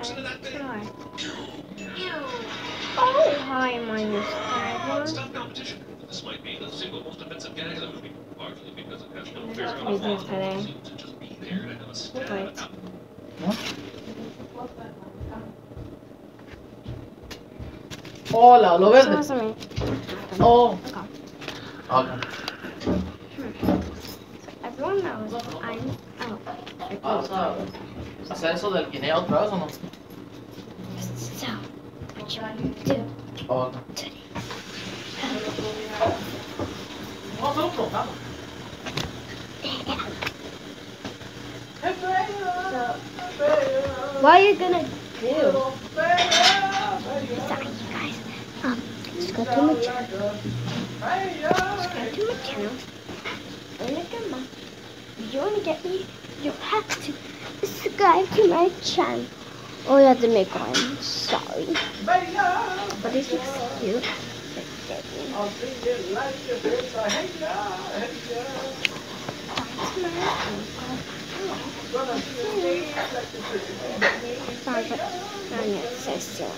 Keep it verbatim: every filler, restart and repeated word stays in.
Hi. Oh, hi, minus five. Stop competition. This might be the single most offensive gag in the movie, largely because it has no fair Business today. to just be there and have a stab Right. out. Hola, lo verde. Sounds like me. Oh. Okay. Okay. Everyone knows I'm out. ¿Vas a hacer eso del guineo otra vez o no? So, what you do Oh, okay. today? No, solo preguntando. So, what are you gonna do? Sorry, you guys. Um, just go to my channel. Just go to my channel. And look at my. If you wanna get me, you have to subscribe to my channel. Oh, you have to make one. Sorry. But this looks cute. Sorry, but I need to say so.